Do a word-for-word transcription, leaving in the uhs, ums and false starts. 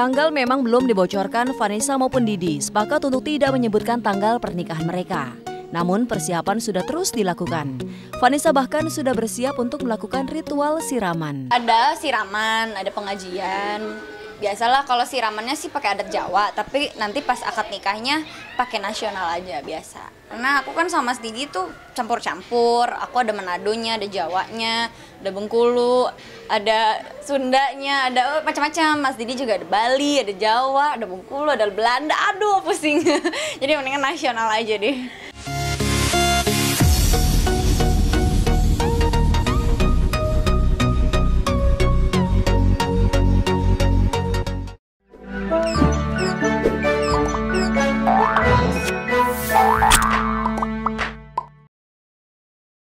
Tanggal memang belum dibocorkan. Vanessa maupun Didi sepakat untuk tidak menyebutkan tanggal pernikahan mereka. Namun persiapan sudah terus dilakukan. Vanessa bahkan sudah bersiap untuk melakukan ritual siraman. Ada siraman, ada pengajian. Biasalah kalau siramannya sih pakai adat Jawa, tapi nanti pas akad nikahnya pakai nasional aja biasa. Karena aku kan sama Mas Didi tuh campur-campur. Aku ada Manadonya, ada Jawanya, ada Bengkulu, ada Sundanya, ada oh, macam-macam. Mas Didi juga ada Bali, ada Jawa, ada Bengkulu, ada Belanda. Aduh pusing. Jadi mendingan nasional aja deh. Bye.